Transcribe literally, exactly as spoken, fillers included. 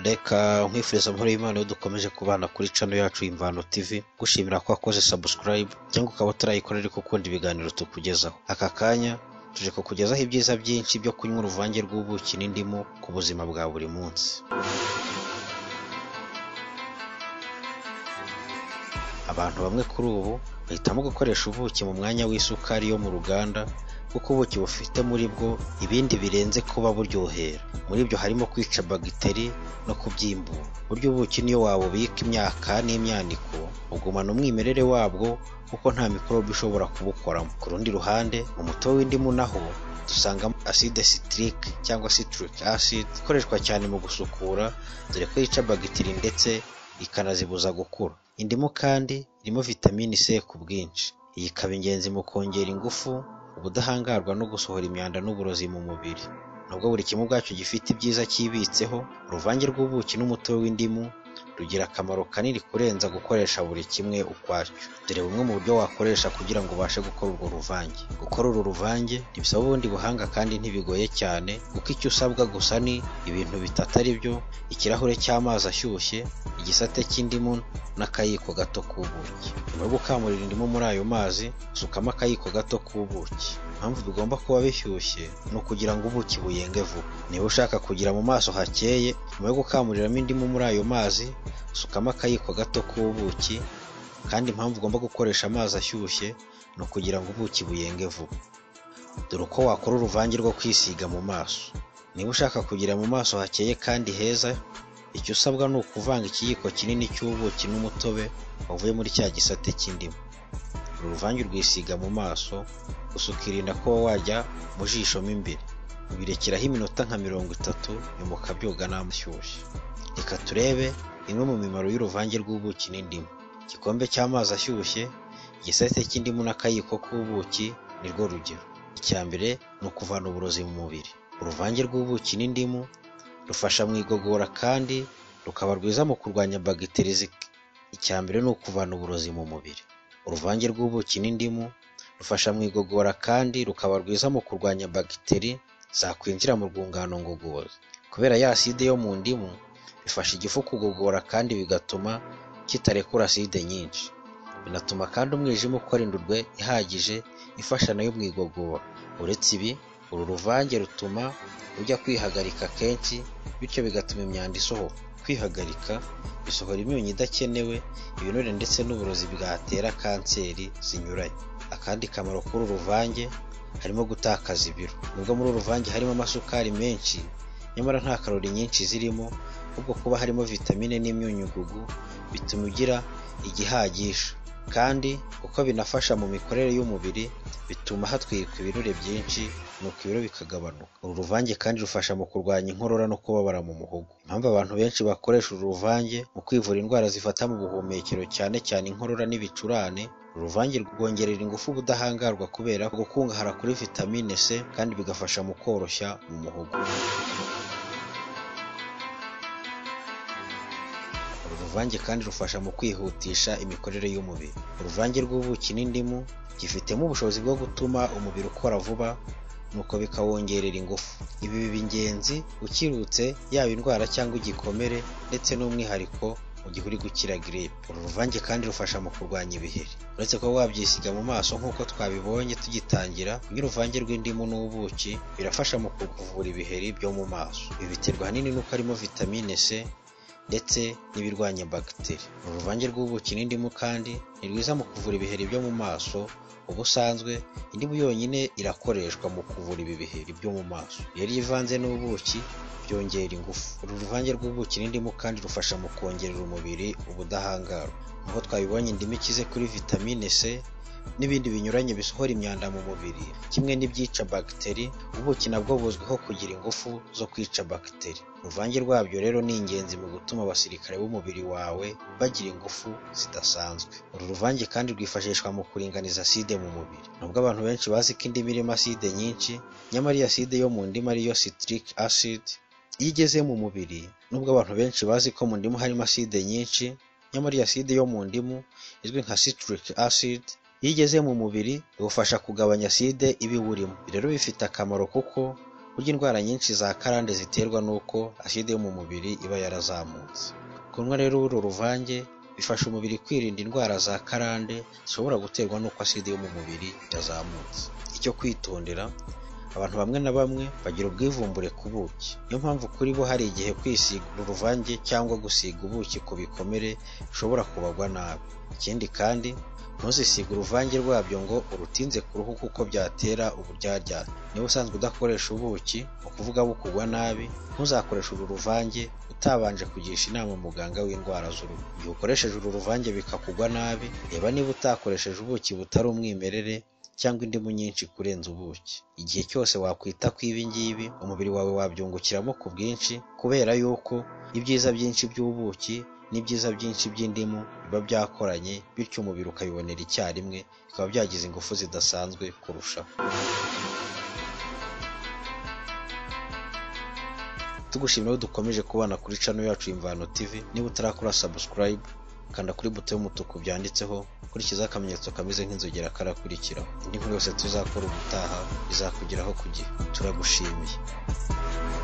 Reka nkwifuriza amahoro y'Imana yo dukomeje kubana kuri channel yacu Imvano T V, gushimira ko wakoze subscribe cyangwa ukaba utarayikora ariko ukunda ibiganiro tukugezaho. Aka kanya tuje kukugezaho ibyiza byinshi byo kunywa uruvange rw'ubuki n'indimu ku buzima bwa buri munsi. Abantu bamwe kuri ubu bahitamo gukoresha ubuki mu mwanya w'isukari yo mu ruganda, kuko ubuki bufite muri bwo ibindi birenze kuba buryohera. Muri ibyo harimo kwica bagiteri no kubyimbura. Buryo ubuki niyo wabubika imyaka n'imyaniko ugumana umwimerere wabwo, kuko nta mikorobe ishobora kubukoramo. Ku rundi ruhande, mu mutobe w'indimu naho dusangamo acide citrique cyangwa citric acid ikoreshwa cyane mu gusukura, dore ko yica bagiteri ndetse ikanazibuza gukura. Indimu kandi irimo vitamine C ku bwinshi. Iyi ikaba ingenzi mu kongera ingufu, ubudahangarwa no gusohora imyanda n'uburozi mu mubiri. Nubwo buri kimwe ubwacyo gifite ibyiza cyibitseho, uruvange rw'ubuki n'umutobe w'indimu rugira akamaro kanini kurenza gukoresha buri kimwe ukwacyo. Dore bumwe mu buryo wakoresha kugira ngo ubashe gukora urwo ruvange. Gukora uru ruvange ntibisaba ubundi buhanga kandi ntibigoye cyane, kuko icyo usabwa gusa ni ibintu bitatu ari byo: ikirahure cy'amazi ashyushye, igisate cy'indimu n'akayiko gato k'ubuki. Nyuma yo gukamurira indimu muri ayo mazi, usukamo akayiko gato k'ubuki. Impamvu bigomba kuba bishyushye ni ukugira ngo ubuki buyenge vuba. Niba ushaka kugira mu maso hakeye, nyuma yo gukamuriramo indimu muri ayo mazi, usukamo akayiko gato k'ubuki. Kandi impamvu ugomba gukoresha amazi ashyushye ni ukugira ngo ubuki buyenge vuba. Dore uko wakora uruvange rwo kwisiga mu maso. Niba ushaka kugira mu maso hakeye kandi heza, icyo usabwa ni ukuvanga ikiyiko kinini cy'ubuki n'umutobe wavuye muri cya gisate cy'indimu. Uru ruvange rwisiga mu maso, gusa ukirinda ko wajya mu jisho mo imbere. Ubirekeraho iminota nka mirongo itatu, nyuma ukabyoga n'amashyushye. Reka turebe imwe mu mimaro y'uruvange rw'ubuki n'indimu. Igikombe cy'amazi ashyushye, igisate cy'indimu n'akayiko k'ubuki nirwo rugero. Icya mbere ni ukuvana uburozi mu mubiri. Uruvange rw'ubuki n'indimu rufasha mu igogora kandi rukaba rwiza mu kurwanya bagiteri. Icya mbere ni ukuvana uburozi mu mubiri. Uruvange rw'ubuki n'indimu rufasha mu igogora kandi rukaba rwiza mu kurwanya bagiteri zakwinjira mu rwungano ngogozi. Kubera ya acide yo mu ndimu, bifasha igifu kugogora kandi bigatuma kitarekura acide nyinshi. Binatuma kandi umwijima ukora indurwe ihagije ifasha nayo mu igogora. Uretse ibi, uru ruvange rutuma ujya kwihagarika kenshi, bityo bigatuma imyanda isohoka. Kwihagarika bisohora imyunyu idakenewe, ibinure ndetse n'uburozi bwatera kanseri zinyuranye. Akandi kamaro k'uru ruvange harimo gutakaza ibiro. Nubwo muri uru ruvange harimo amasukari menshi, nyamara nta karori nyinshi zirimo, ahubwo kuba harimo vitamine n'imyunyugugu bituma ugira igihagisha. Kandi uko binafasha mu mikorere y'umubiri, bituma hatwikwa ibinure byinshi, nuko ibiro bikagabanuka. Uru ruvange kandi rufasha mu kurwanya inkorora no kubabara mu muhogo. Impamvu abantu benshi bakoresha uru ruvange mu kwivura indwara zifata mu buhumekero, cyane cyane inkorora n'ibicurane, uru ruvange rwongerera ingufu ubudahangarwa kubera gukungahara kuri vitamine C, kandi bigafasha mu koroshya mu muhogo. Uru ruvange kandi rufasha mu kwihutisha imikorere y'umubiri. Uruvange rw'ubuki n'indimu gifitemo ubushobozi bwo gutuma umubiri ukora vuba, nuko bikawongerera ingufu. Ibi biba ingenzi ukirutse, yaba indwara cyangwa igikomere, ndetse n'umwihariko mu gihe uri gukira grippe. Uru ruvange kandi rufasha mu kurwanya ibiheri. Uretse ko wabyisiga mu maso nk'uko twabibonye tugitangira, kugira uruvange rw'indimu n'ubuki birafasha mu kuvura ibiheri byo mu maso. Ibi biterwa ahanini n'uko harimo vitamine C ndetse n'ibirwanya bagiteri. Uru ruvange rw'ubuki n'indimu kandi ni rwiza mu kuvura ibiheri byo mu maso. Ubusanzwe indimu yonyine irakoreshwa mu kuvura ibi biheri byo mu maso. Iyo ivanze n'ubuki byongera ingufu. Uru ruvange rw'ubuki n'indimu kandi rufasha mu kongerera umubiri ubudahangarwa. Nk'uko twabibonye, indimu ikize kuri vitamine C n'ibindi binyuranye bisohora imyanda mu mubiri, kimwe n'ibyica bagiteri. Ubuki nabwo buzwiho kugira ingufu zo kwica bagiteri. Uruvange rwabyo rero ni ingenzi mu gutuma abasirikare b'umubiri wawe bagira ingufu zidasanzwe. Uru ruvange kandi rwifashishwa mu kuringaniza acide mu mubiri. Nubwo abantu benshi bazi ko indimu irimo acide nyinshi, nyamara iyi acide yo mu ndimu ariyo citric acid iyo igeze mu mubiri, nubwo abantu benshi bazi ko mu ndimu harimo acide nyinshi, nyamara iyi acide yo mu ndimu izwi nka citric acid iyo igeze mu mubiri, bifasha kugabanya acide iba iwurimo. Rero bifite akamaro kuko Burya indwara nyinshi za karande ziterwa n'uko aside yo mu mubiri iba yarazamutse. Kunywa rero uru ruvange bifasha umubiri kwirinda indwara za karande zishobora guterwa n'uko aside yo mu mubiri yazamutse. Icyo kwitondera, abantu bamwe na bamwe bagira ubwivumbure ku buki. Niyo mpamvu kuri bo hari igihe kwisiga uruvange cyangwa gusiga ubuki ku bikomere bishobora kubagwa nabi. Ikindi kandi ntuzisige uruvange rwabyo ngo urutinze ku ruhu kuko byatera uburyaryate. Niba usanzwe udakoresha ubuki, ukuvuga bukugwa nabi, ntuzakoreshe uru ruvange utabanje kugisha inama muganga w'indwara z'uruhu. Igihe ukoresheje uru ruvange bikakugwa nabi, reba niba utakoresheje ubuki butari umwimerere cyangwa indimu nyinshi kurenza ubuki. Igihe cyose wakwita ku ibi ngibi, umubiri wawe wabyungukiramo ku bwinshi, kubera yuko ibyiza byinshi by'ubuki n'ibyiza byinshi by'indimu biba byakoranye, bityo umubiri ukabibonera icyarimwe, bikaba byagize ingufu zidasanzwe kurushaho. Tugushimira ko dukomeje kubana kuri channel yacu Imvano T V. Niba utarakora subscribe, kanda kuri buto y'umutuku byanditseho, kurikiza akamenyetso kameze nk'inzogera karakurikiraho. Indi nkuru yose tuzakora ubutaha izakugeraho ku gihe. Turagushimiye.